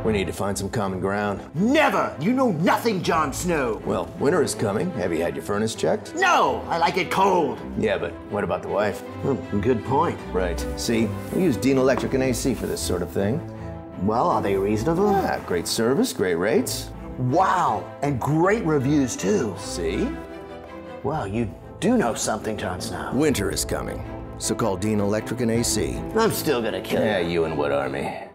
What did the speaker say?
We need to find some common ground. Never! You know nothing, Jon Snow. Well, winter is coming. Have you had your furnace checked? No! I like it cold. Yeah, but what about the wife? Good point. Right. See, we use Deane Electric and AC for this sort of thing. Well, are they reasonable? Yeah, great service, great rates. Wow, and great reviews too. See? Well, you do know something, Jon Snow. Winter is coming, so call Deane Electric and AC. I'm still gonna kill you. Yeah, you and what army?